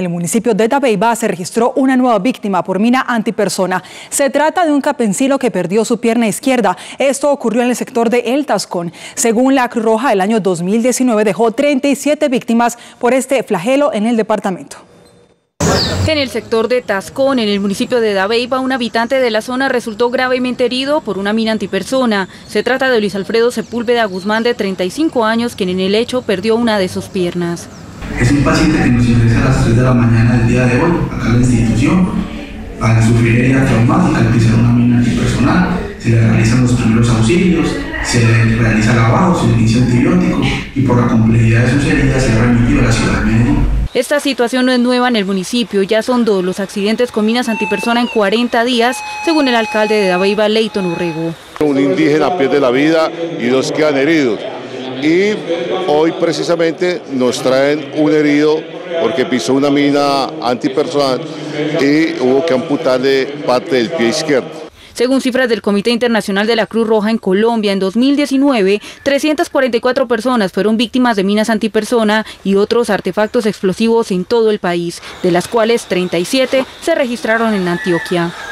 el municipio de Dabeiba se registró una nueva víctima por mina antipersona. Se trata de un campesino que perdió su pierna izquierda. Esto ocurrió en el sector de El Tascón. Según la Cruz Roja, el año 2019 dejó 37 víctimas por este flagelo en el departamento. En el sector de Tascón, en el municipio de Dabeiba, un habitante de la zona resultó gravemente herido por una mina antipersona. Se trata de Luis Alfredo Sepúlveda Guzmán, de 35 años, quien en el hecho perdió una de sus piernas. Es un paciente que nos ingresa a las 3 de la mañana del día de hoy, acá en la institución, al sufrir herida traumática, al pisar una mina antipersonal. Se le realizan los primeros auxilios, se le realiza lavado, se le inicia antibiótico y por la complejidad de sus heridas se ha remitido a la ciudad de Medellín. Esta situación no es nueva en el municipio, ya son 2 los accidentes con minas antipersona en 40 días, según el alcalde de Dabeiba, Leighton Urrego. Un indígena pierde la vida y 2 quedan heridos. Y hoy precisamente nos traen un herido porque pisó una mina antipersonal y hubo que amputarle parte del pie izquierdo. Según cifras del Comité Internacional de la Cruz Roja, en Colombia, en 2019, 344 personas fueron víctimas de minas antipersona y otros artefactos explosivos en todo el país, de las cuales 37 se registraron en Antioquia.